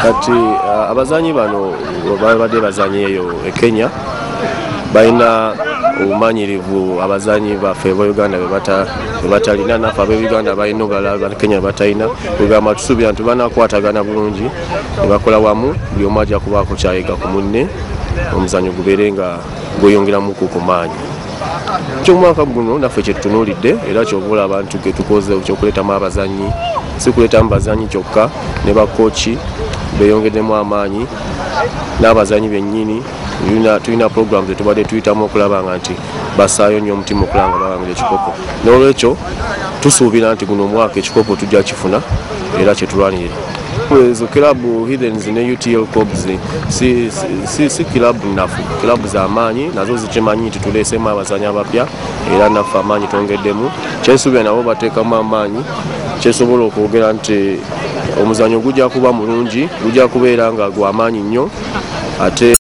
kati abazanyi bano babadde bazanyi eyo e Kenya balina obumanyirivu abazanyi baffe aba Uganda bebatalina naffe ab'e Uganda balina obulala Kenya batalina kugamba tusuubira nti banakwatagana bulungi ne bakola wamu buli omu ajja kubaako kyayiga ku munne omuzannyo gubeere nga gweyongeramuku ku maanyi. Ekyomwaka guno naffe kyetutunuulidde era kyoba olaba nti tukoze ekyokuleetamu abazanyi si kuleetamu bazanyi kyokka ne bakooki beeyongeddemu amaanyi n'abazanyi bennyini. Tulina programs zetubadde tuyitamu okulaba nga nti basaayo nnyo omutima okulaba nga bawangira ekikopo. N'olwekyo tusuubira nti guno omwaka ekikopo tujja kifuna era kyetulwanirira. Ezo kilabu Heathens ne UTL Cobs si kilabu nafu, kilabu za amaanyi nazo zikimanyi nti tuleesemu abazanyi abapya era naffe amaanyi twongeddemu. Kyesuubira nabo bateekamu amaanyi, kyesobola okwogera nti omuzannyo gujja kuba mulungi, gujja kubeera nga gwa maanyi nnyo ate